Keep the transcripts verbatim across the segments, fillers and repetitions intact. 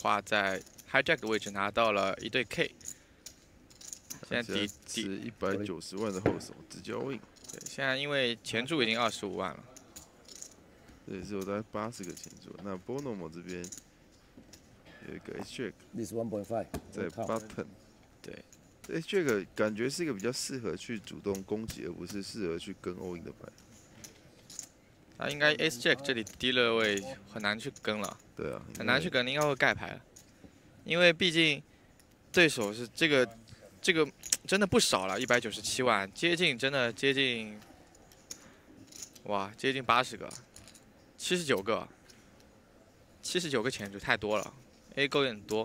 话，在 hijack 的位置拿到了一对 K。现在底底是一百九十万的后手，直接 all in。 对，现在因为前注已经二十五万了。 对，只有大概八十个前注。那 Bonomo 这边有一个 H Jack， 在 button。 对 ，H Jack 感觉是一个比较适合去主动攻击，而不是适合去跟 all in 的牌。 他应该 S Jack 这里低了位很难去跟了。 对啊， 很难去跟，应该会盖牌了，因为毕竟对手是这个这个真的不少了，一百九十七万，接近真的接近，哇，接近八十个，七十九个，七十九个前注太多了 ，A 勾有点多。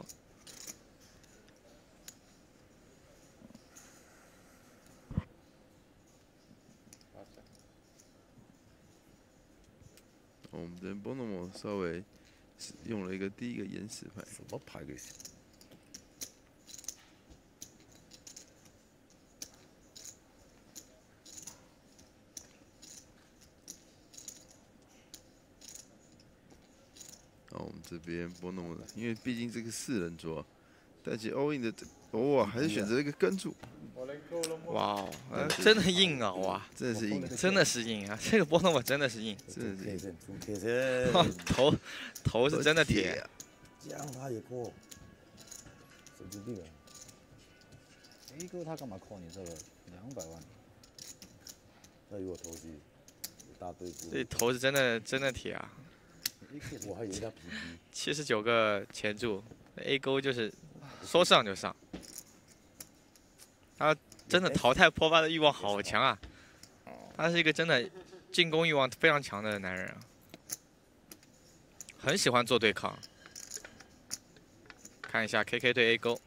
我们这边 Bonomo 稍微用了一个第一个延时牌。 什么牌给？ 然后我们这边 Bonomo 因为毕竟这个四人桌，但其实 all in 的哇、哦、还是选择一个跟注。 哇哦，呃，真的硬啊！哇， 真的是硬， 真的是硬啊！这个波动我真的是硬， 真的是硬。 头头是真的铁。 这样他也过，神经病啊 ！A 哥他干嘛扣你这个两百万？那如果投机，一大堆。 这头是真的真的铁啊！ 我还以为他皮皮。 七十九个前注 ，A 勾就是说上就上。他真的淘汰破发的欲望好强啊！他是一个真的进攻欲望非常强的男人啊，很喜欢做对抗。看一下 K K 对 A 勾，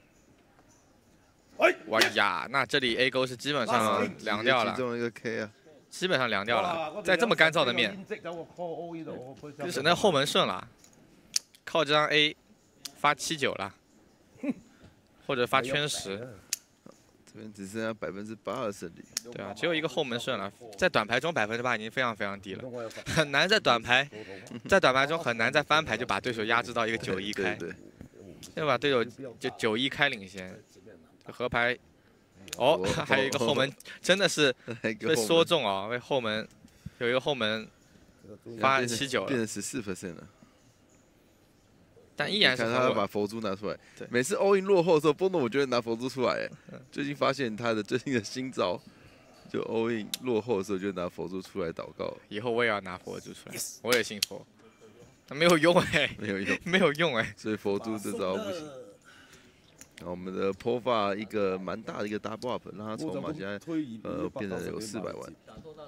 哇呀，那这里 A 勾是基本上凉掉了， 其中一个 K 啊， 基本上凉掉了。在这么干燥的面，就只能后门顺了，靠这张 A 发七九了，或者发圈十。 这边只剩下百分之八的胜率。 对啊，只有一个后门顺了，在短牌中百分之八已经非常非常低了，很难在短牌，在短牌中很难在翻牌就把对手压制到一个九一开， 对， 要把对手就九一开领先。合牌，哦，还有一个后门，真的是被说中啊，被后门有一个后门发七九了， 变成十四 percent 了。 但依然是看他把佛珠拿出来， 对， 每次 all in 落后的时候，波诺我觉得拿佛珠出来，哎，最近发现他的最近的新招，就 all in 落后的时候就拿佛珠出来祷告。 以后我也要拿佛珠出来，我也信佛，没有用哎， 没有用， 没有用哎， 所以佛珠这招不行。然后我们的 P O F A 一个蛮大的一个 double up， 让他筹码现在呃变得有四百万。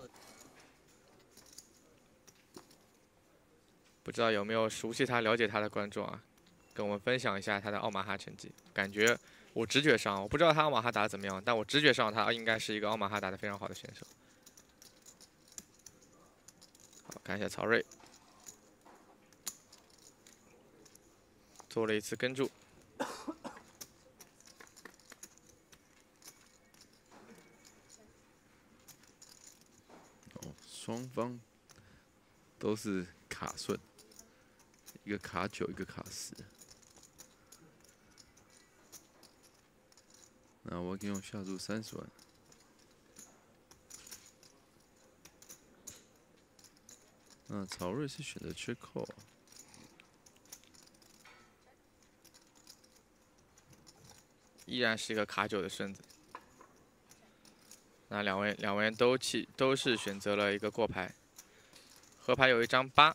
不知道有没有熟悉他、了解他的观众啊，跟我们分享一下他的奥马哈成绩。感觉我直觉上，我不知道他奥马哈打得怎么样，但我直觉上他应该是一个奥马哈打得非常好的选手。好，看一下曹睿，做了一次跟注。 哦，双方都是卡顺。一个卡九，一个卡十。那我可以用下注三十万。那曹睿是选择 check call， 依然是一个卡九的顺子。那两位两位人都起都是选择了一个过牌，合牌有一张八。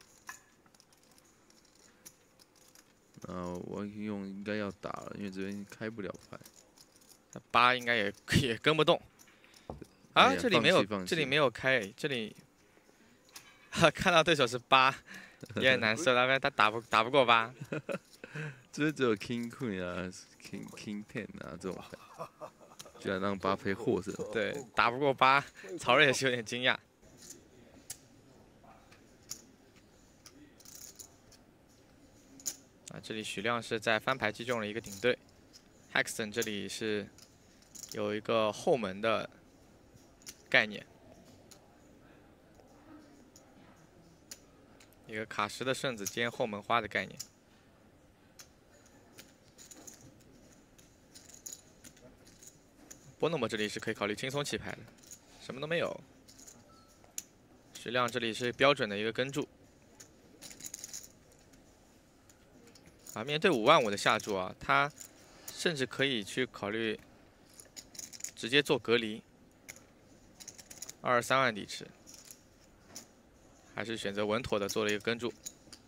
那我用应该要打了，因为这边开不了牌。 八应该也也跟不动。啊，这里没有， 放弃这里没有开，这里看到对手是八，也很难受，因为他打不打不过八。 这边只有 King Queen 啊 ，King King Ten 啊这种牌，居然让八配获胜。 对，打不过八，曹睿也是有点惊讶。啊，这里许亮是在翻牌击中了一个顶对 ，Hexton 这里是有一个后门的概念，一个卡十的顺子兼后门花的概念。 波诺姆这里是可以考虑轻松弃牌的，什么都没有。徐亮这里是标准的一个跟注。啊，面对五万五的下注啊，他甚至可以去考虑直接做隔离，二十三万底池，还是选择稳妥的做了一个跟注。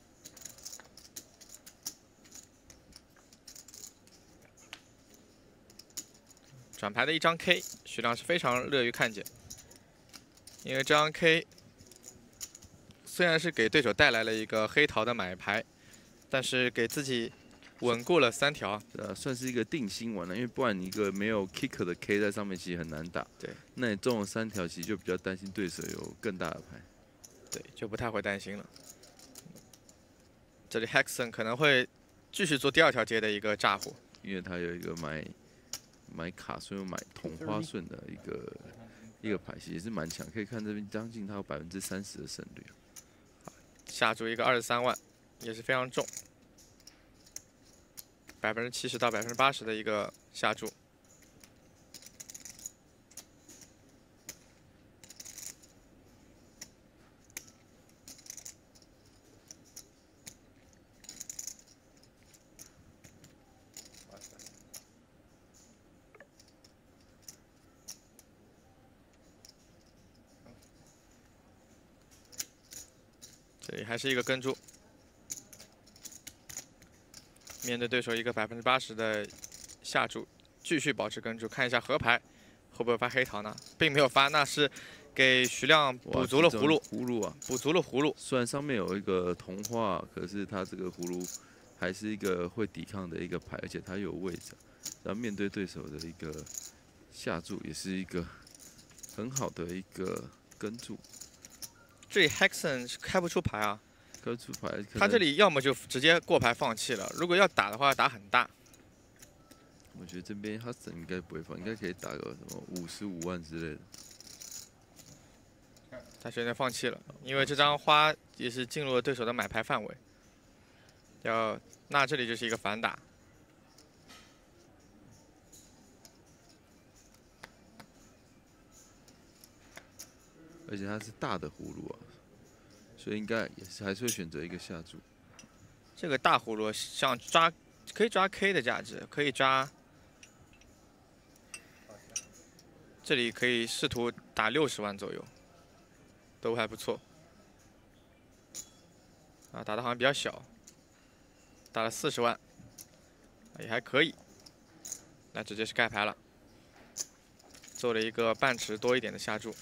转牌的一张 K， 徐亮是非常乐于看见，因为这张 K 虽然是给对手带来了一个黑桃的买牌，但是给自己稳固了三条， 呃，算是一个定心丸了。因为不然你一个没有 kicker 的 K 在上面，其实很难打。 对， 那你中了三条，其实就比较担心对手有更大的牌。 对，就不太会担心了。这里 Hexon 可能会继续做第二条街的一个炸胡， 因为他有一个买。 买卡顺又买同花顺的一个一个牌系也是蛮强，可以看这边将近它有百分之三十的胜率。 下注一个二十三万，也是非常重，百分之七十到百分之八十的一个下注。这里还是一个跟注，面对对手一个百分之八十的下注，继续保持跟注，看一下河牌会不会发黑桃呢？并没有发，那是给徐亮补足了葫芦， 葫芦啊， 补足了葫芦。 虽然上面有一个童话，可是它这个葫芦还是一个会抵抗的一个牌，而且它有位置，然后面对对手的一个下注，也是一个很好的一个跟注。 这里 Hexon 是开不出牌啊， 开不出牌。 他这里要么就直接过牌放弃了，如果要打的话，打很大。 我觉得这边 Hexon 应该不会放，应该可以打个什么五十五万之类的。 他选择放弃了，因为这张花也是进入了对手的买牌范围。要那这里就是一个反打。 而且它是大的葫芦啊，所以应该也是还是会选择一个下注。 这个大葫芦像抓可以抓 K 的价值，可以抓。这里可以试图打六十万左右，都还不错。啊，打的好像比较小，打了四十万，也还可以。那直接是盖牌了，做了一个半池多一点的下注。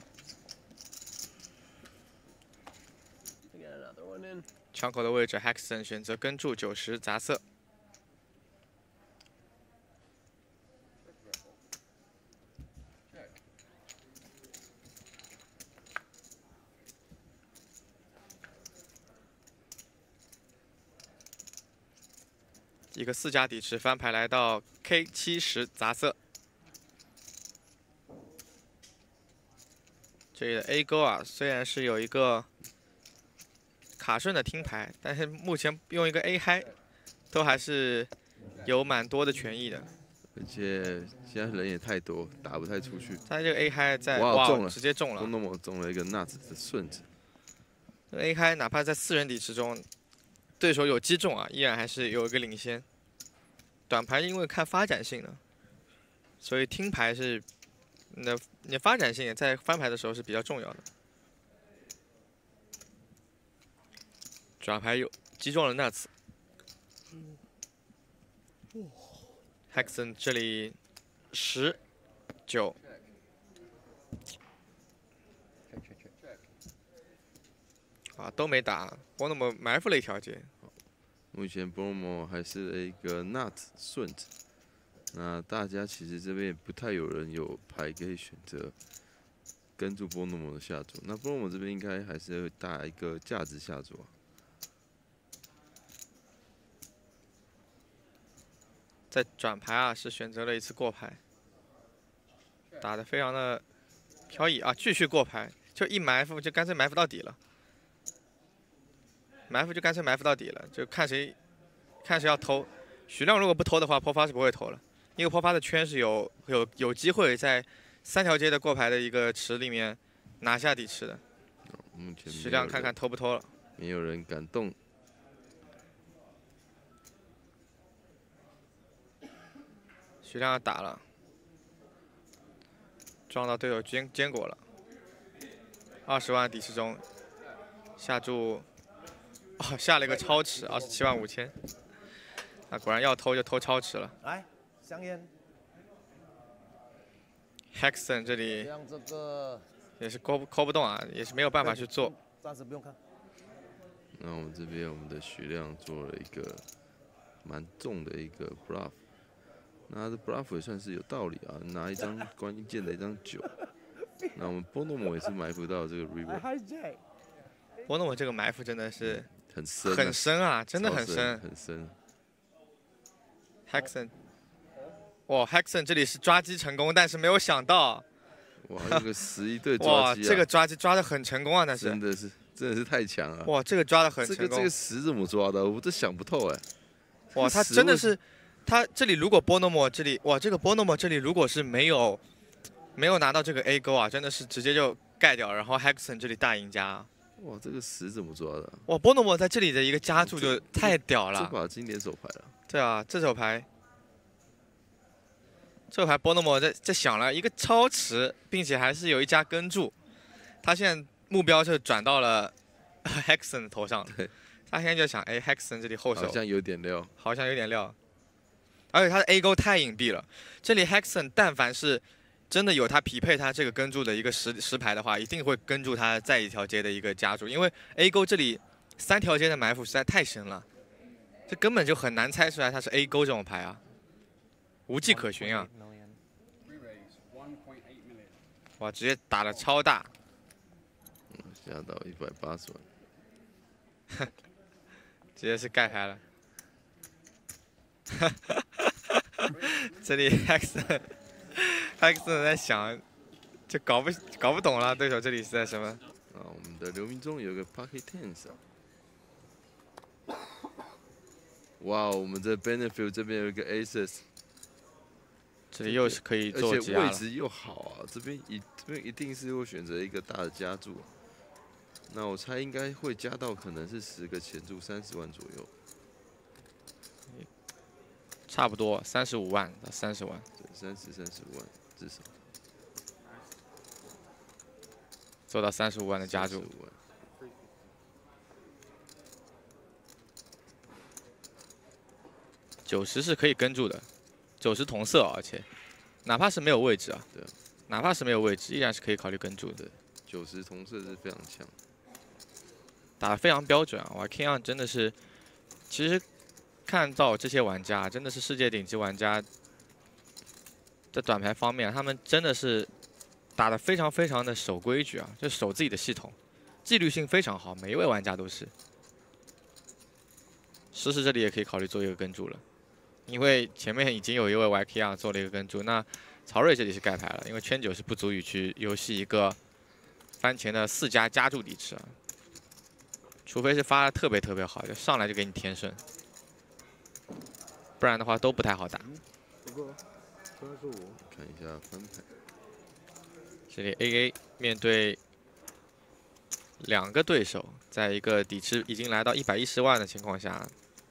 枪口的位置 ，Hexon 选择跟注九十杂色。一个四家底池翻牌来到 K 七十杂色。这里的 A 勾啊，虽然是有一个。 卡顺的听牌，但是目前用一个 A 嗨，都还是有蛮多的权益的。 而且现在人也太多，打不太出去。 他这个 A 嗨在哇中了， 直接中了， 中那么中了一个 nuts 的顺子。 A 嗨哪怕在四人底池中，对手有击中啊，依然还是有一个领先。短牌因为看发展性的，所以听牌是你的你的发展性在翻牌的时候是比较重要的。 转牌有击中了 nuts， Hexon 这里十九，啊都没打，波诺姆埋伏了一条街。 目前波诺姆还是一个 nuts 顺子，那大家其实这边也不太有人有牌可以选择跟住波诺姆的下注，那波诺姆这边应该还是会打一个价值下注啊。 在转牌啊，是选择了一次过牌，打得非常的飘逸啊，继续过牌，就一埋伏就干脆埋伏到底了，埋伏就干脆埋伏到底了，就看谁看谁要偷。徐亮如果不偷的话，破发是不会偷了， 一个破发的圈是有有有机会在三条街的过牌的一个池里面拿下底池的。 目前徐亮看看偷不偷了， 没有人敢动。 徐亮打了，撞到队友坚坚果了。二十万底池中下注，哦，下了一个超池，二十七万五千。那果然要偷就偷超池了。 来，香烟。 Hexon 这里像这个也是抠不抠不动啊，也是没有办法去做。 暂时不用看。 那我们这边我们的徐亮做了一个蛮重的一个 bluff， 那他的 bluff 也算是有道理啊，拿一张关键的一张九。那我们 Bonomo 也是埋伏到这个 river。 波诺姆这个埋伏真的是很深、啊， 很深啊，真的很深， 深， 很深。 Hexon。 哇 ，Hexon 这里是抓鸡成功，但是没有想到， 哇，这个十一对抓哇， 鸡、啊， 这个抓鸡抓的很成功啊，但是真的是真的是太强了。 哇，这个抓的很成功。 这个这个十怎么抓的？我这想不透哎。 哇，他真的是，他这里如果波诺莫这里，哇，这个波诺莫这里如果是没有没有拿到这个 A 勾啊，真的是直接就盖掉，然后 Hexon 这里大赢家。 哇，这个十怎么抓的？ 哇，波诺莫在这里的一个加注就太屌了。 这把经典手牌了。 对啊，这手牌。 这牌波诺莫在在想了一个超池，并且还是有一家跟注，他现在目标就转到了 Hexon 的头上。 对， 他现在就想，哎 ，Hexon 这里后手好像有点料， 好像有点料，而且他的 A 勾太隐蔽了。这里 Hexon 但凡是真的有他匹配他这个跟注的一个实实牌的话，一定会跟住他再一条街的一个加注，因为 A 勾这里三条街的埋伏实在太深了，这根本就很难猜出来他是 A 勾这种牌啊。 无迹可寻啊！哇，直接打的超大， 嗯，下到一百八十万， 直接是盖牌了。这里 Hexon Hexon 在想，就搞不搞不懂了，对手这里是在什么？ 啊，我们的刘明忠有个 Pocket Tens 啊，哇，我们的 Benefit 这边有一个 Aces。 这里又是可以做而且挤压了， 位置又好啊，这边一这边一定是会选择一个大的加注，那我猜应该会加到可能是十个前注三十万左右， 差不多三十五万到三十万， 对，三十三十五万至少做到三十五万的加注。九十是可以跟住的。 九十同色，而且哪怕是没有位置啊， 对啊， 哪怕是没有位置，依然是可以考虑跟注的。 九十同色是非常强， 打得非常标准啊！哇 ，King On 真的是，其实看到这些玩家，真的是世界顶级玩家，在短牌方面，他们真的是打得非常非常的守规矩啊，就守自己的系统，纪律性非常好，每一位玩家都是。实时这里也可以考虑做一个跟注了。 因为前面已经有一位 Y K R 做了一个跟注，那曹睿这里是盖牌了，因为圈九是不足以去游戏一个番茄的四加加注底池啊，除非是发的特别特别好，就上来就给你天顺，不然的话都不太好打。 不过三十五， 看一下翻牌， 这里 A A 面对两个对手，在一个底池已经来到一百一十万的情况下。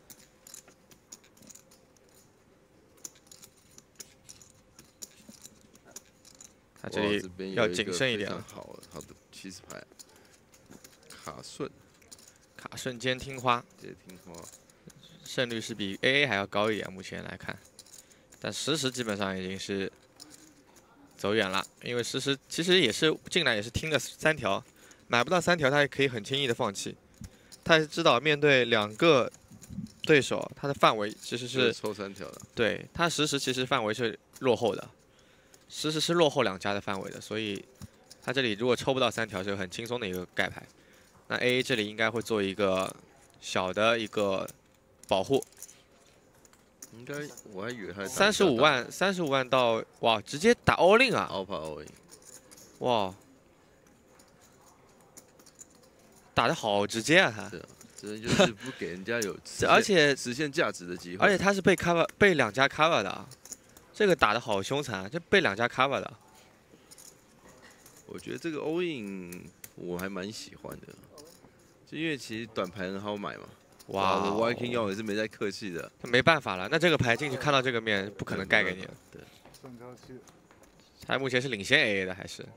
他这里要谨慎一点。 好好的七十牌，卡顺， 卡顺兼听花， 接听花， 胜率是比 A A 还要高一点，目前来看。但实时基本上已经是走远了，因为实时其实也是进来也是听了三条，买不到三条他也可以很轻易的放弃。他也是知道面对两个对手，他的范围其实是抽三条的。对他实时其实范围是落后的。 实时是落后两家的范围的，所以他这里如果抽不到三条，是很轻松的一个盖牌。那 A A 这里应该会做一个小的一个保护。 应该我还以为还三十五万，三十五万到哇，直接打 all in 啊！ all all in， 哇，打得好直接啊他。 对啊，这就是不给人家有而且实现价值的机会。 而且他是被 cover 被两家 cover 的啊。 这个打的好凶残，这被两家 cover 的。 我觉得这个 all in 我还蛮喜欢的，就因为其实短牌很好买嘛。哇，我 Viking 要也是没在客气的。 没办法了，那这个牌进去看到这个面，不可能盖给你了。 对。 他目前是领先 A A 的，还是？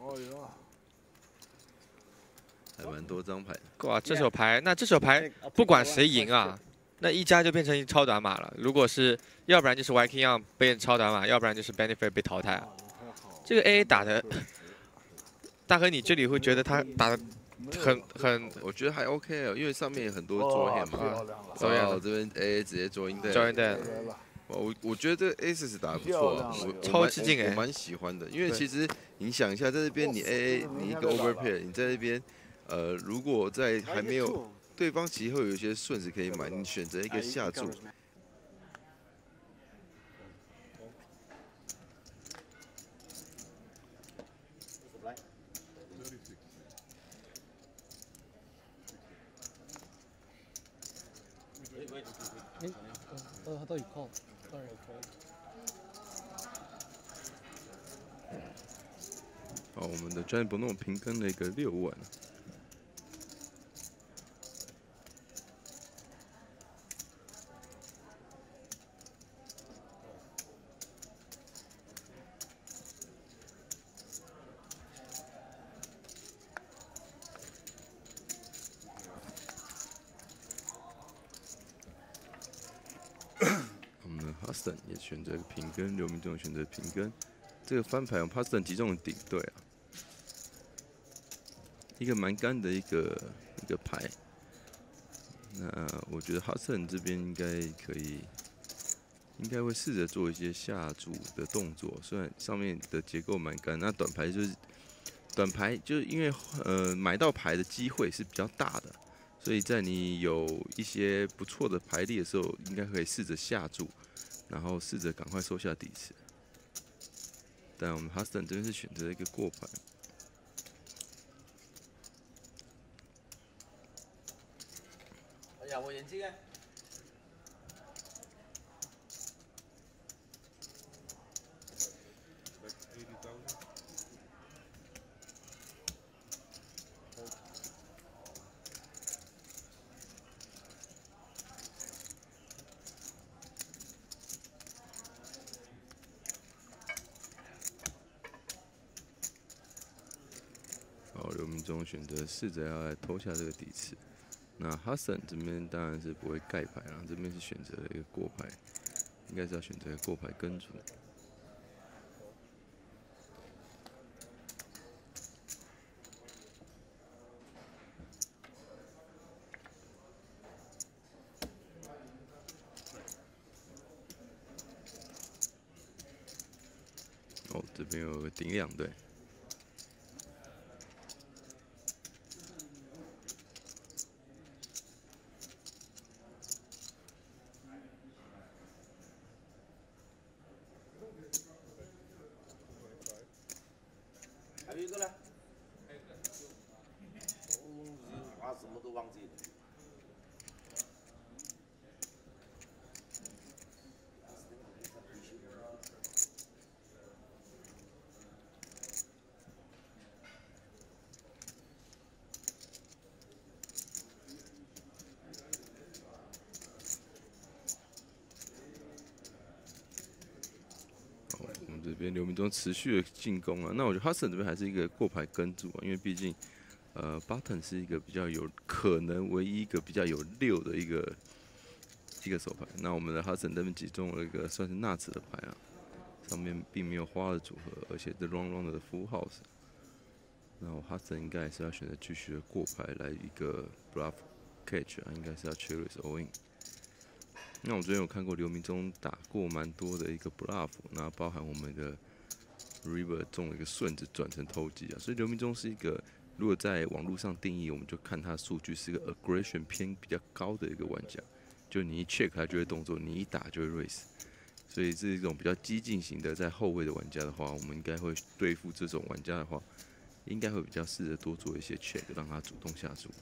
还蛮多张牌的。 哇，这手牌，那这手牌不管谁赢啊，那一家就变成超短码了。如果是，要不然就是 Viking Young 被超短码，要不然就是 Benefit 被淘汰啊。这个 A A 打的，大哥，你这里会觉得他打的很很， 我觉得还 OK 啊，因为上面有很多桌黑嘛。 左眼哦，这边 A A 直接桌赢的。 桌赢的。 我我觉得这个 Aces 打得不错啊，我超激进哎， 我蛮喜欢的，因为其实你想一下，在这边你 A A 你一个 Overpair， 你在这边。呃，如果在还没有对方，其实会有一些顺子可以买，你选择一个下注。 哎，呃，他到底靠，当然可以。 好，我们的 Giant Bonomo 平跟了一个六万。我们的 Huston 也选择平跟，刘明忠选择平跟。这个翻牌，我们 Huston 击中了顶对啊，一个蛮干的一个一个牌。那我觉得 Huston 这边应该可以，应该会试着做一些下注的动作。虽然上面的结构蛮干，那短牌就是短牌，就是因为呃买到牌的机会是比较大的，所以在你有一些不错的牌力的时候，应该可以试着下注，然后试着赶快收下底池。但我们 Huston 这边是选择一个过牌。 哎呀，我眼睛哎！ 好，刘明忠选择试着要来偷下这个底池。那 Huston 这边当然是不会盖牌啦，这边是选择了一个过牌，应该是要选择过牌跟注。哦，这边有个顶两队。 还有一个呢？我把什么都忘记了。 这边刘明忠持续的进攻啊，那我觉得 Huston 这边还是一个过牌跟注啊，因为毕竟，呃 ，Button 是一个比较有可能唯一一个比较有六的一个一个手牌。那我们的 Huston 这边击中了一个算是 Nuts 的牌啊，上面并没有花的组合，而且是 Wrong Wrong 的 Full House。那我 Huston 应该还是要选择继续的过牌来一个 Bluff Catch 啊，应该是要 Cherries All In。那我昨天有看过刘明忠打过蛮多的一个 bluff， 那包含我们的 river 中了一个顺子转成偷鸡啊，所以刘明忠是一个如果在网络上定义，我们就看他的数据是一个 aggression 偏比较高的一个玩家，就你一 check 他就会动作，你一打就会 raise， 所以是一种比较激进型的在后卫的玩家的话，我们应该会对付这种玩家的话，应该会比较试着多做一些 check， 让他主动下注。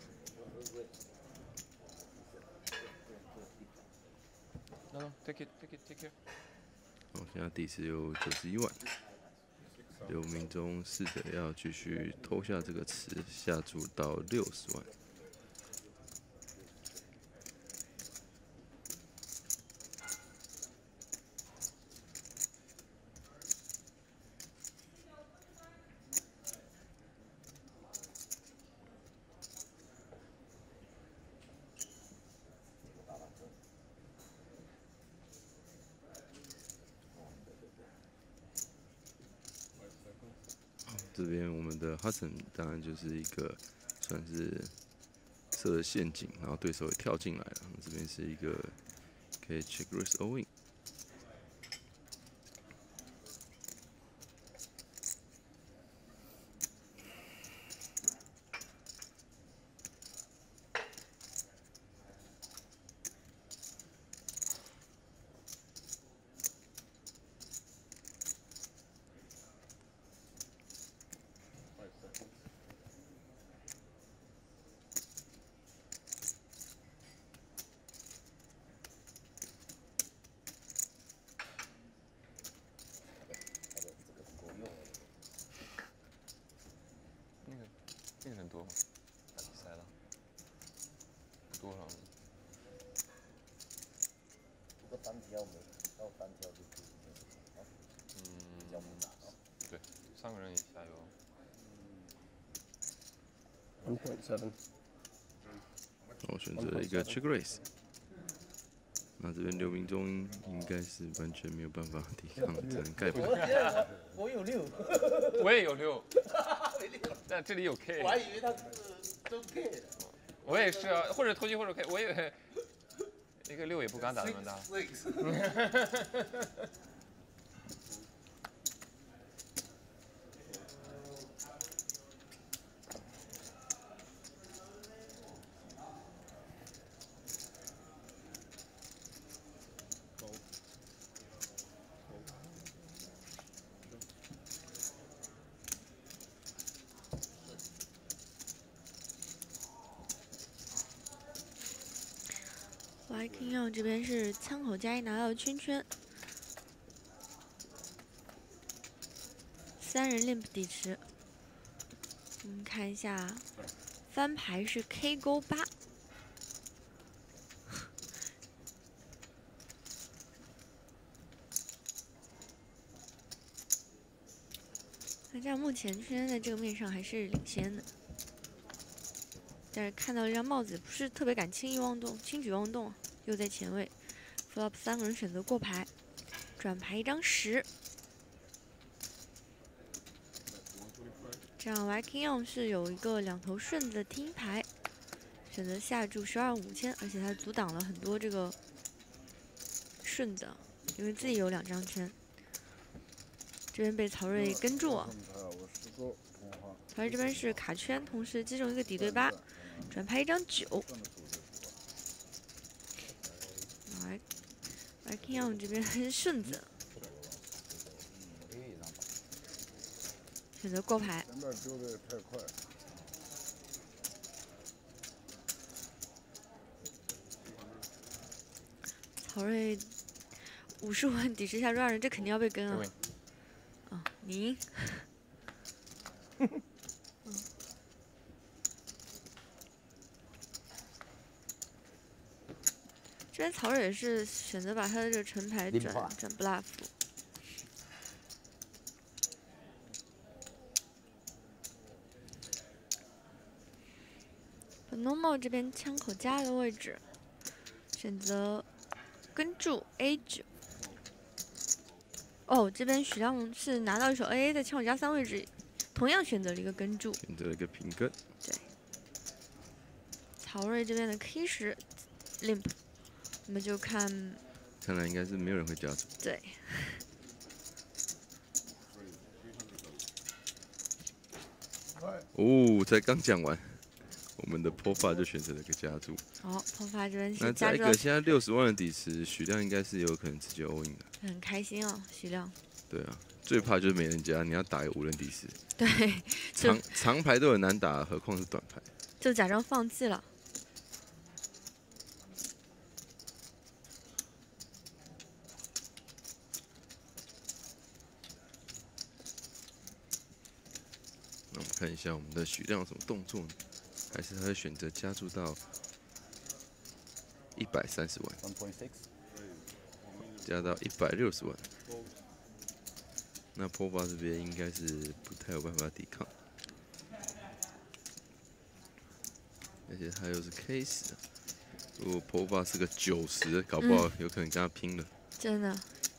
No, no, take it, take it, take care. 好，现在底池有九十一万。刘明忠试着要继续偷下这个池，下注到六十万。这边我们的 Hudson 当然就是一个算是设了陷阱，然后对手也跳进来了。这边是一个可以 check raise all in。 那个人多吗？打比赛了，不多了。 不过单挑没到单挑就可以没有啊， 嗯， 比较复杂啊。 对，三个人也加油。 one point seven。 我选择了一个 check raise。那这边刘明忠应该是完全没有办法抵抗，只能盖牌。 我我有六， 我也有六，但这里有 K。 我还以为他是中 K 的。 我也是啊，或者投机或者 K， 我也一个六也不敢打那么大。 Viking Young 这边是枪口加一拿到圈圈，三人 limp 底池。我们看一下，翻牌是 K 勾八。那这样目前圈圈在这个面上还是领先的。但是看到这张帽子，不是特别敢轻易妄动，轻举妄动，又在前位。flop 三个人选择过牌，转牌一张十。这样 Viking Young 是有一个两头顺的听牌，选择下注十二五千，而且他阻挡了很多这个顺的，因为自己有两张圈。这边被曹睿跟住啊。曹睿这边是卡圈，同时击中一个底对八。转牌一张九，来 ，Viking Young 这边是顺子，选择过牌。 前面丢的也太快。 曹睿五十五万底池下注二人，这肯定要被跟啊！啊，你赢。这边曹睿也是选择把他的这个陈牌转转 bluff。Normal 这边枪口加的位置，选择跟注 A 九。哦，这边许亮是拿到一手 A A 的枪口加三位置，同样选择了一个跟注， 选择了一个平跟。 对。曹睿这边的 K 十 limp。我们就看， 看来应该是没有人会加注。 对。 哦，才刚讲完，我们的 Pofa 就选择了一个加注。 哦 ，Pofa 这边那是加注。 再一个现在六十万的底池，许亮应该是有可能直接 all in 的。 很开心哦，许亮。 对啊，最怕就是没人加，你要打一个无人底池。 对。 长长牌都很难打，何况是短牌。 就假装放弃了。 看一下我们的许亮有什么动作呢？还是他会选择加注到一百三十万， one point six。 加到一百六十万。那波巴这边应该是不太有办法抵抗，而且他又是 K 十，如果波巴是个九十，搞不好有可能跟他拼了。 真的。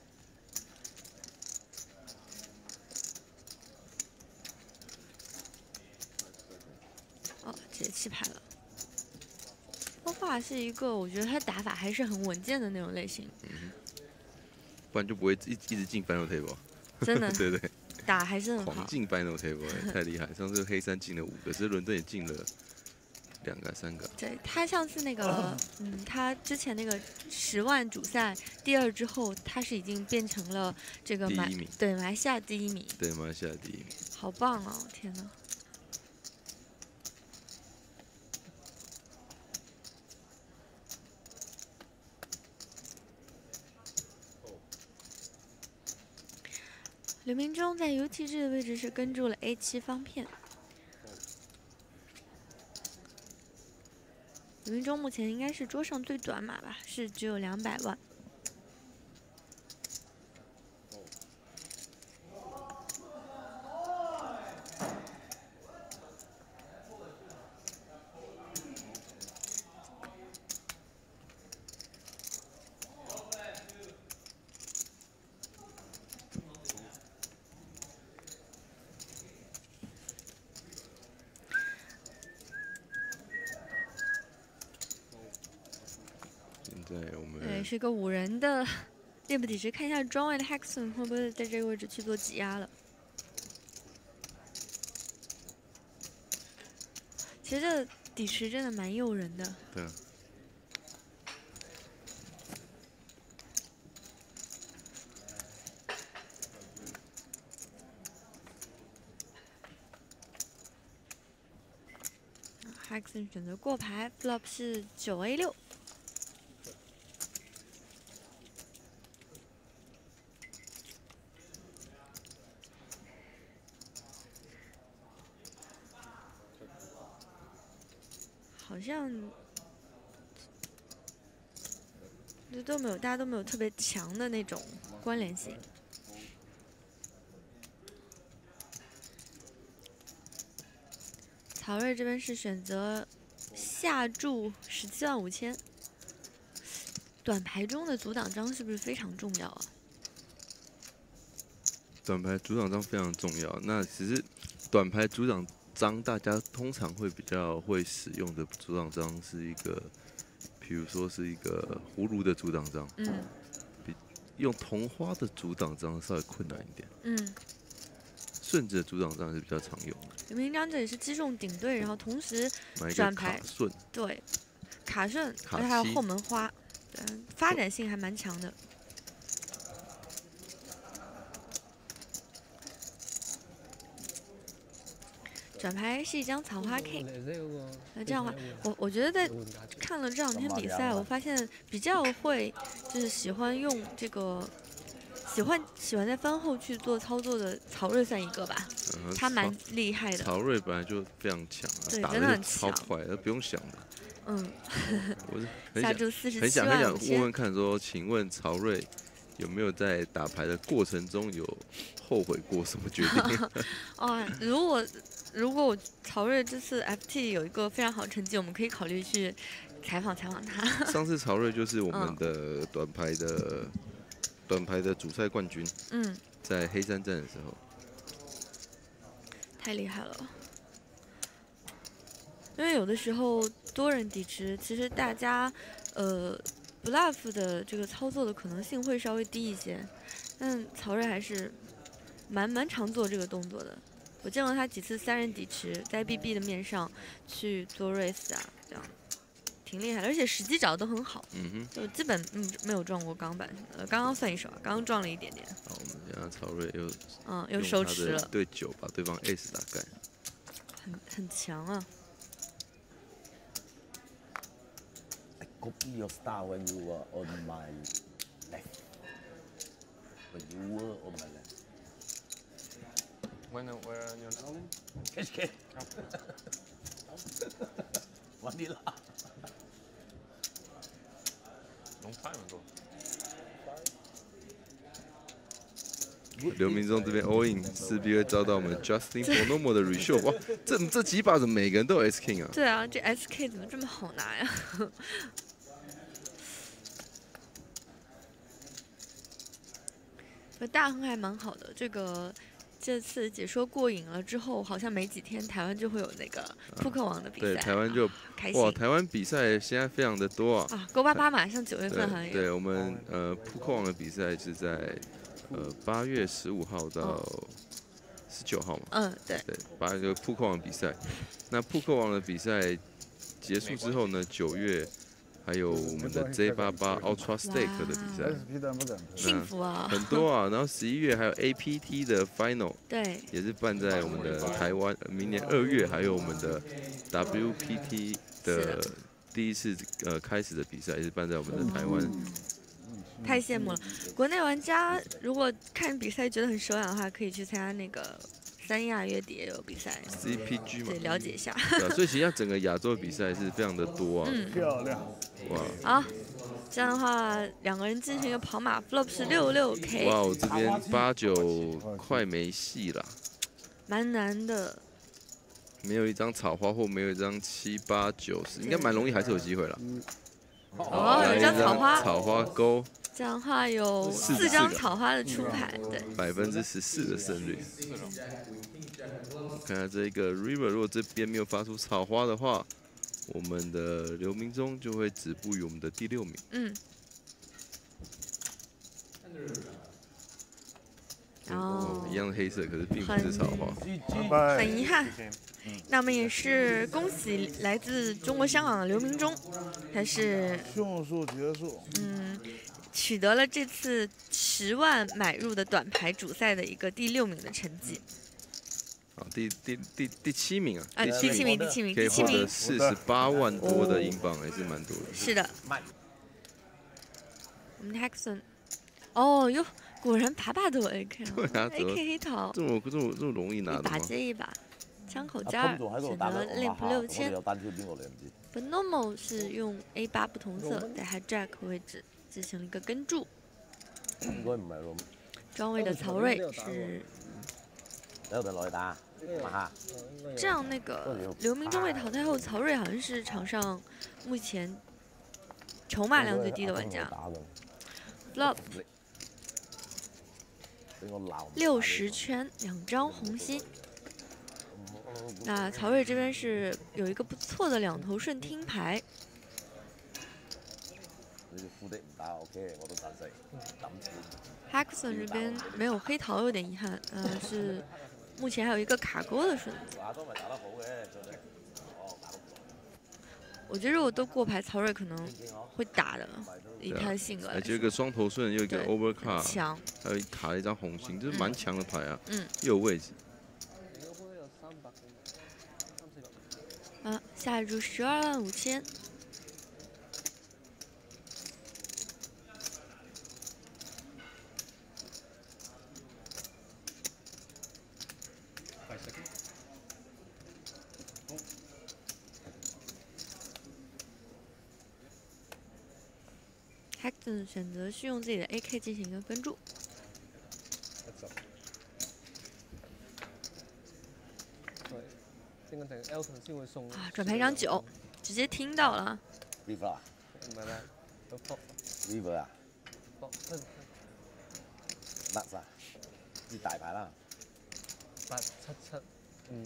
哦，直接弃牌了。波霸是一个，我觉得他打法还是很稳健的那种类型。 嗯，不然就不会一一直进 final table。 真的， 对对， 打还是很好。 狂进 final table， 太厉害！上次黑山进了五个，这伦敦也进了两个、三个。 对他像是那个，嗯，他之前那个十万主赛第二之后，他是已经变成了这个马第一名， 对马来西亚第一名。 对，马来西亚第一名。 好棒哦！天哪。刘明忠在游击制的位置是跟住了 A 七方片。刘明忠目前应该是桌上最短码吧，是只有两百万。对，是个五人的内部底池，看一下庄位的 Hexon 会不会在这个位置去做挤压了。其实这底池真的蛮诱人的。 对啊。 Hexon 选择过牌 ，flop 是九 A 六。好像这都没有，大家都没有特别强的那种关联性。曹睿这边是选择下注十七万五千，短牌中的阻挡张是不是非常重要啊？ 短牌阻挡张非常重要。那其实短牌阻挡张大家通常会比较会使用的阻挡张是一个，比如说是一个葫芦的阻挡张， 嗯， 比用同花的阻挡张稍微困难一点， 嗯， 顺着阻挡张是比较常用的。 刘明章这里是击中顶对，然后同时买一个转牌卡顺， 对，卡顺， 卡而且还有七后门花，对，发展性还蛮强的。转牌是一张草花 K， 那这样的话，我我觉得在看了这两天比赛，我发现比较会就是喜欢用这个，喜欢喜欢在番后去做操作的曹睿算一个吧， 嗯、 他蛮厉害的。 曹睿本来就非常强啊， 对， 打真的很的超强， 快，不用想的。 嗯， 我是很下想注四十七很想很想万五千问问。看说，请问曹睿有没有在打牌的过程中有后悔过什么决定？ 哦，如果如果我曹睿这次 F T 有一个非常好的成绩，我们可以考虑去采访采访他。 上次曹睿就是我们嗯的短牌的、短牌的主赛冠军， 嗯， 在黑山站的时候， 太厉害了。因为有的时候多人底池，其实大家呃 bluff 的这个操作的可能性会稍微低一些，但曹睿还是蛮蛮常做这个动作的。我见过他几次三人底池，在 B B 的面上去做 race 啊，这样挺厉害的，而且时机找得都很好， 嗯哼， 就基本嗯没有撞过钢板什么的。刚刚算一手啊，刚刚撞了一点点， 好，我们现在曹睿又嗯，又用他的收持了， 对九把对方 ace 打盖。 很很强啊。 I copy your star when you were on my left. When you were on my left. When where are you? H K。玩你啦。 Long time ago. 刘明忠这边 all in 势必会遭到我们 Justin Bonomo 的 reshow。哇，这这几把怎么每个人都有 S King 啊？ 对啊，这 S K 怎么这么好拿呀？呃，大亨还蛮好的，这个这次解说过瘾了之后，好像没几天台湾就会有那个扑克王的比赛， 对，台湾就、 啊、开心哇，台湾比赛现在非常的多啊。 啊，勾八八马上九月份好像有。 对，我们呃扑克王的比赛是在呃八月十五号到十九号嘛。 嗯，对。 对，八个扑克王比赛，那扑克王的比赛结束之后呢，九月。还有我们的 J 八八 Ultra Stake 的比赛， 幸福啊， 很多啊。然后十一月还有 A P T 的 Final， 对， 也是办在我们的台湾。明年二月还有我们的 W P T 的第一次呃开始的比赛，也是办在我们的台湾。 嗯、太羡慕了！国内玩家如果看比赛觉得很手痒的话，可以去参加那个。三亚月底也有比赛 ，C P G 嘛， 对，了解一下。 对啊，所以其实整个亚洲的比赛是非常的多啊。 嗯， 漂亮。 哇。 好，这样的话，两个人进行一个跑马 ，flop 是六六 K。 哇，我这边八九快没戏了。 蛮难的。 没有一张草花或没有一张七八九十，应该蛮容易，还是有机会了。 哦，有一张草花。 草花勾。 这样的话有四张草花的出牌，对， 百分之十四的胜率。看看这个 River， 如果这边没有发出草花的话，我们的刘明忠就会止步于我们的第六名。 嗯。哦。 一样的黑色，可是并不是草花。 很遗憾。那么也是恭喜来自中国香港的刘明忠，他是迅速结束。 嗯。取得了这次十万买入的短牌主赛的一个第六名的成绩。 好，第第第第七名啊！ 啊，第七名，第七名， 可以获得四十八万多的英镑，还是蛮多的。 是的。我们的 Hexon， 哦哟，果然把把都有 A K 了。 对啊 ，A K 黑桃。 这么这么这么容易拿的吗？ 一把接一把，枪口加二，选择 limp 六千。Bonomo 是用 A 八不同色在 hijack 位置。进行了一个跟注， 應該唔係咯。 莊位的曹睿是， 等我落去打，馬這樣那個劉明忠被淘汰後，曹睿好像是場上目前籌碼量最低的玩家。Flop， 六十圈，兩張紅心。那曹睿這邊是有一個不錯的兩頭順聽牌。Hexon 這邊沒有黑桃，有點遺憾。嗯、呃，是目前還有一個卡勾的順子。我覺得如果都過牌，曹睿可能會打的，以他的性格來說。 而且有個雙頭順，又一個 overcard， 強， 還有卡了一張紅心，就是蠻強的牌啊。 嗯。 又有位置。 啊，下注十二萬五千。Hexon 選擇是用自己的 A K 進行一個跟注。啊，轉牌張九，直接聽到了。 River 啊？ 唔係啦，都 pop。 River 啊 ？pop。 nuts 啊？啲大牌啦。 八七七，嗯。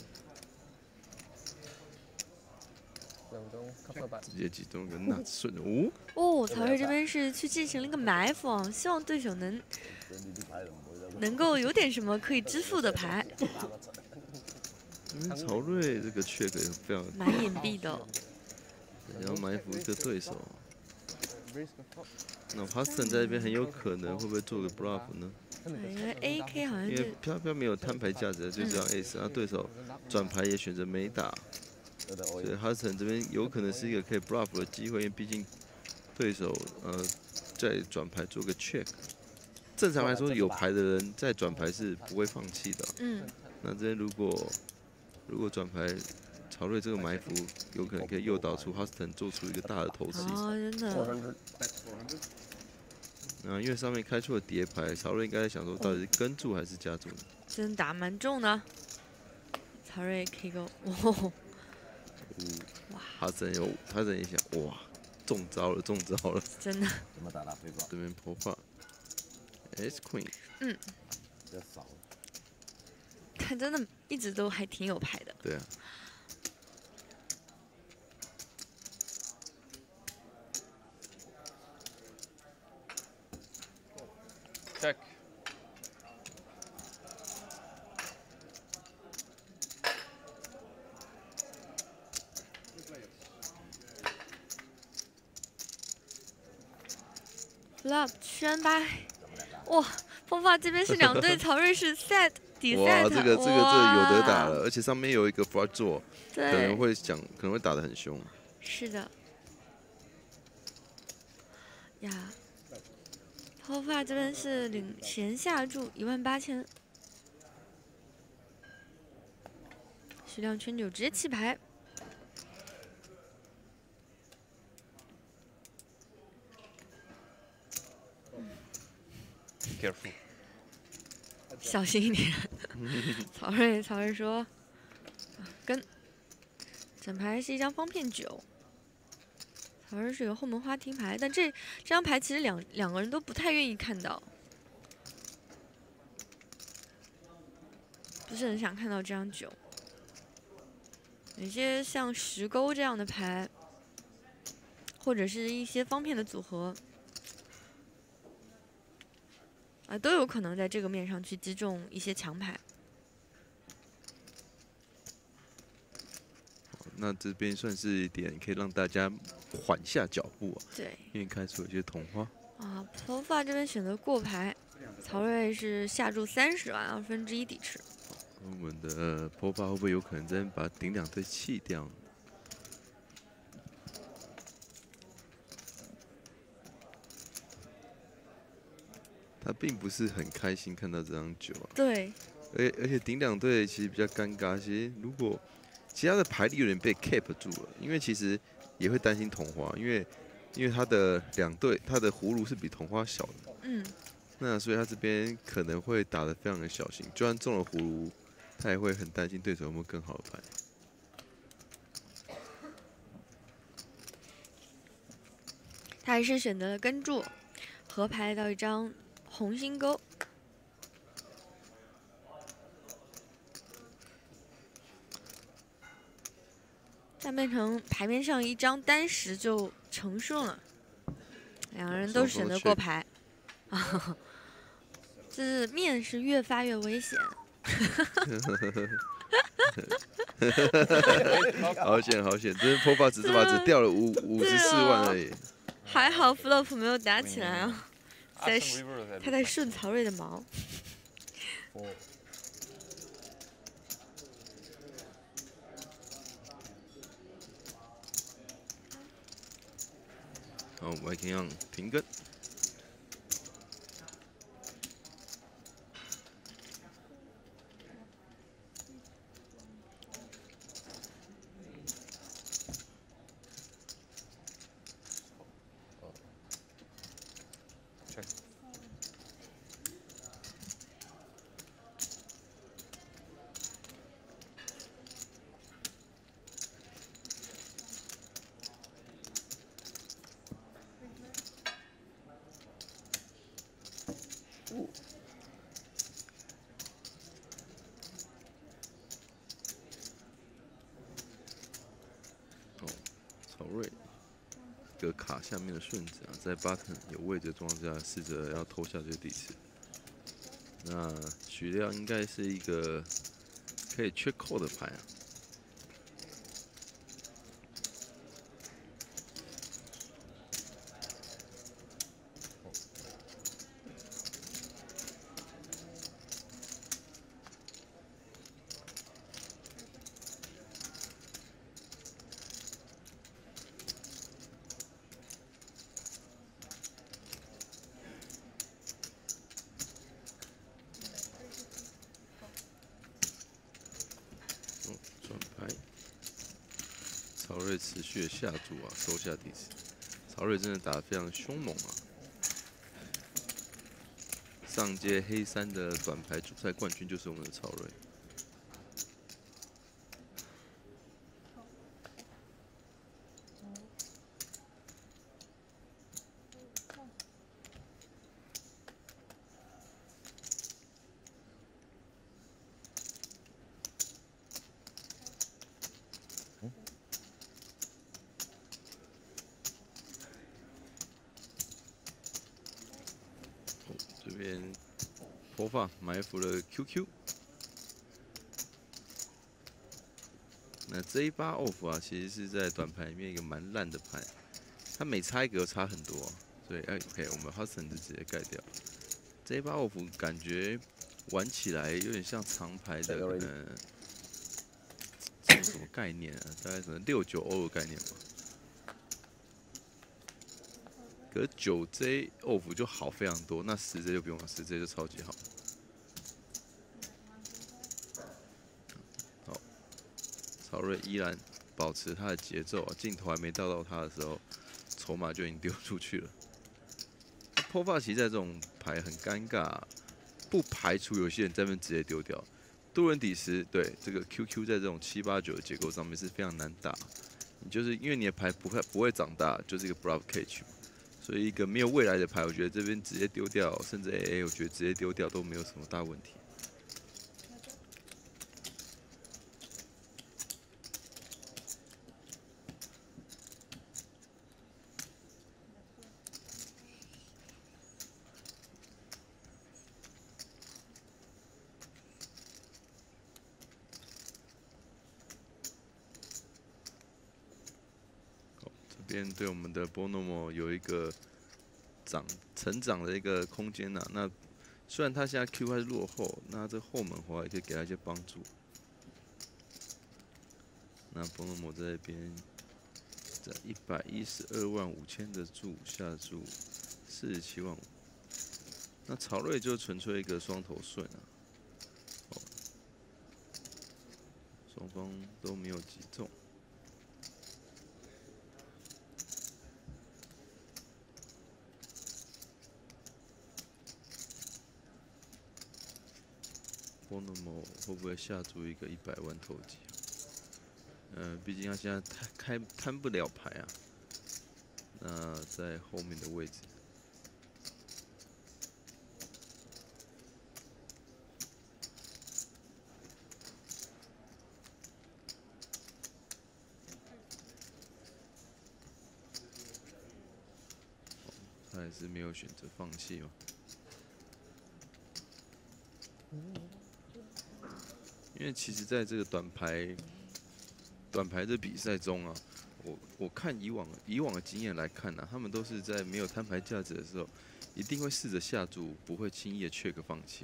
直接启动个 nuts 顺哦。 哦，曹睿这边是去进行了一个埋伏啊，希望对手能能够有点什么可以支付的牌。 嗯，曹睿这个 check 也非常蛮隐蔽的、哦。 然后埋伏一个对手。那 Hudson 在这边很有可能会不会做个 bluff 呢？ 因为 A K 好像因为飘飘没有摊牌价值，就这样 ace， 然后对手转牌也选择没打。所以 Hudson 这边有可能是一个可以 bluff 的机会，因为毕竟对手呃在转牌做个 check。正常来说，有牌的人在转牌是不会放弃的。 嗯。 那这边如果如果转牌曹睿这个埋伏，有可能可以诱导出 Huston 做出一个大的投掷。 哦，真的， four hundred. 那因为上面开出了叠牌，曹睿应该在想说到底是跟注还是加注呢？ 真打蛮重的。曹睿 K 勾，哦，哇， Huston 有 Huston 也想，哇，中招了，中招了。 真的， 怎么打打飞吧？ 这边破发 ，S Queen， 嗯， 比较少。 他真的一直都还挺有牌的。 对啊。 Check. Flop 圈八，哇，风发这边是两队，曹睿是 set 底 set， 哇，这个这个这个有得打了，而且上面有一个 flush draw， 可能对， 会讲可能会打得很凶。 是的。呀，风发这边是领先下注一万八千，徐亮圈九直接弃牌。 Careful. 小心一点。曹睿，曹睿说，啊跟整牌是一张方片九。曹睿是有后门花听牌，但这这张牌其实两两个人都不太愿意看到，不是很想看到这张九。有些像十勾这样的牌，或者是一些方片的组合。 啊，都有可能在这个面上去击中一些强牌。 那这边算是一点可以让大家缓下脚步啊， 对。 因为开出有些同花。 啊 p o f a 这边选择过牌，曹睿是下注三十万，二分之一抵吃。 我们的 p o p a 会不会有可能真把顶两队弃掉呢？ 他并不是很开心看到这张九啊， 对， 而且而且顶两队其实比较尴尬，其实如果其他的牌力有点被 cap 住了，因为其实也会担心同花，因为因为他的两队他的葫芦是比同花小的， 嗯， 那所以他这边可能会打得非常的小心，就算中了葫芦，他也会很担心对手有没有更好的牌。 他还是选择了跟注，合牌到一张红心勾。 但变成牌面上一张单十就成顺了，两个人都选择过牌，啊，这面是越发越危险。 好险好险！这破发只这把只掉了五五十四万而已。 还好 flop 没有打起来啊，在 Action reverse 他在顺曹睿的毛。 好 ，Viking on 平跟。 Check. 曹睿，一个卡下面的顺子啊，在 button 有位置的状况下，试着要偷下这个底池。那许亮应该是一个可以缺扣的牌啊。 持续的下注啊，收下底池。曹睿真的打得非常凶猛啊！上届黑三的短牌主赛冠军就是我们的曹睿。这边播放埋伏了 Q Q， 那这一把 off 啊，其实是在短牌里面一个蛮烂的牌，它每差一格差很多、啊，所以哎 OK， 我们 Hudson 就直接盖掉。这一把 off 感觉玩起来有点像长牌的，可能这种什么概念啊？大概可能六九欧的概念吧。可是九 J off 就好非常多，那十 J 就不用了，十 J 就超级好。好，曹睿依然保持他的节奏啊，镜头还没到到他的时候，筹码就已经丢出去了。破发其实在这种牌很尴尬、啊，不排除有些人在那边直接丢掉。多人底时对这个 Q Q 在这种七八九的结构上面是非常难打，你就是因为你的牌不会不会长大，就是一个 bluff catch 嘛。所以一个没有未来的牌，我觉得这边直接丢掉，甚至 A A， 我觉得直接丢掉都没有什么大问题。这边对我们的 Bonomo 有一个长成长的一个空间呐、啊。那虽然他现在 Q 还是落后，那这后门的话也可以给他一些帮助。那 Bonomo 在这边在一百一十二万五千的注下注四十七万五。那曹睿就纯粹一个双头顺啊，哦，双方都没有击中。Bonomo 会不会下注一个一百万投机？嗯、呃，毕竟他现在开摊不了牌啊。那在后面的位置，他还是没有选择放弃嘛。因为其实在这个短牌短牌的比赛中啊，我我看以往以往的经验来看呢、啊，他们都是在没有摊牌价值的时候，一定会试着下注，不会轻易的 check 放弃。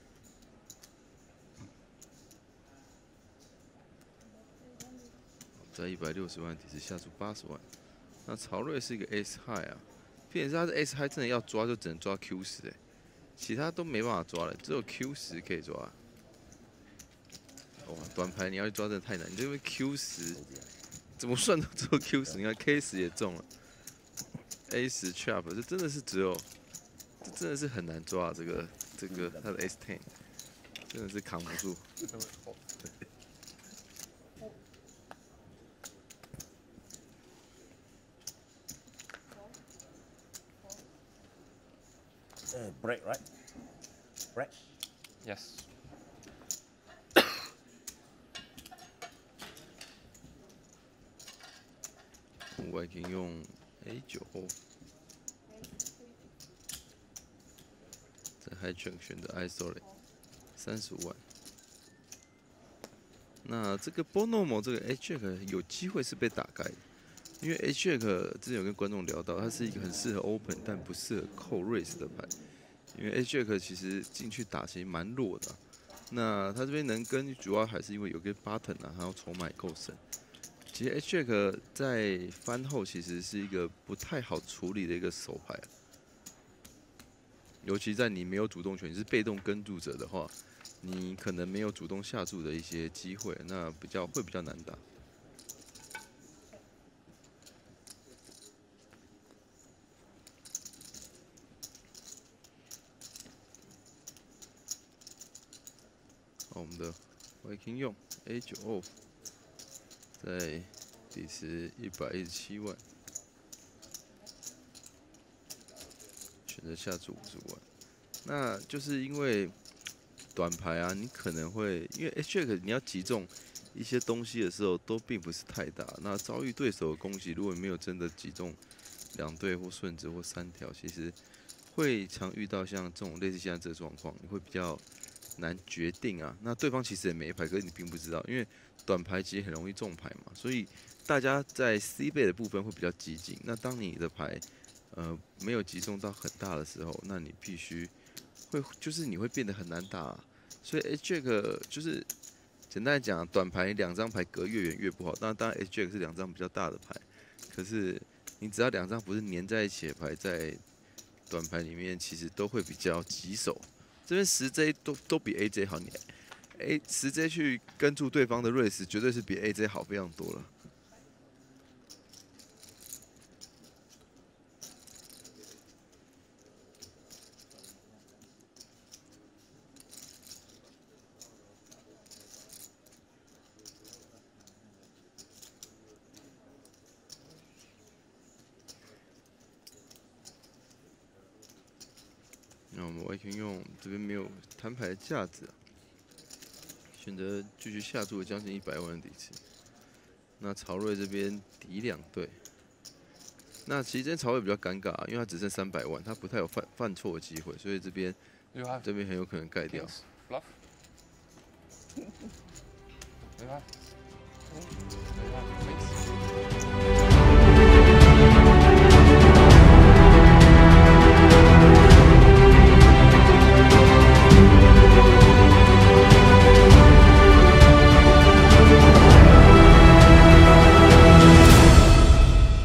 在一百六十万底子下注八十万，那曹睿是一个 S high 啊，变成是他是 S high 真的要抓就只能抓 Q 十哎，其他都没办法抓了，只有 Q 十可以抓。哇，短牌你要去抓真的太难，你这边 Q 十怎么算都只有 Q 十，你看 K 十也中了 ，A 十 trap 这真的是只有，这真的是很难抓这个这个他的 S 十，真的是扛不住。 Uh, break, right? Break. Yes. 我已经用 A 九 O， 在 High Check 选的 Isolate 三十五万。那这个 Bonomo 这个 H Check 有机会是被打开的，因为 H Check 之前有跟观众聊到，它是一个很适合 Open 但不适合扣 Raise 的牌，因为 H Check 其实进去打其实蛮弱的、啊。那他这边能跟，主要还是因为有个 Button 啊，还有筹码够深。其实 H Check 在翻后其实是一个不太好处理的一个手牌，尤其在你没有主动权，你是被动跟注者的话，你可能没有主动下注的一些机会，那比较会比较难打。 们的 Viking 用 A 九 O 在底池一百一十七万，选择下注五十万。那就是因为短牌啊，你可能会因为 H Jack 你要击中一些东西的时候都并不是太大。那遭遇对手的攻击，如果没有真的击中两对或顺子或三条，其实会常遇到像这种类似现在这个状况，你会比较难决定啊。那对方其实也没牌，可是你并不知道，因为短牌其实很容易中牌嘛，所以大家在 C 倍的部分会比较激进。那当你的牌呃没有击中到很大的时候，那你必须会就是你会变得很难打啊。所以 H Jack 就是简单来讲，短牌两张牌隔越远越不好。当然，当然 H Jack 是两张比较大的牌，可是你只要两张不是粘在一起的牌，在短牌里面其实都会比较棘手。这边十 J 都都比 A J 好，你 A 十 J 去跟住对方的 race， 绝对是比 A J 好非常多了。那我们 Viking 用这边没有摊牌的架子、啊，选择继续下注了将近一百万的底池。那曹睿这边抵两对，那其实这边曹睿比较尴尬、啊，因为他只剩三百万，他不太有犯犯错的机会，所以这边这边很有可能盖掉。 Bluff. You have. You have.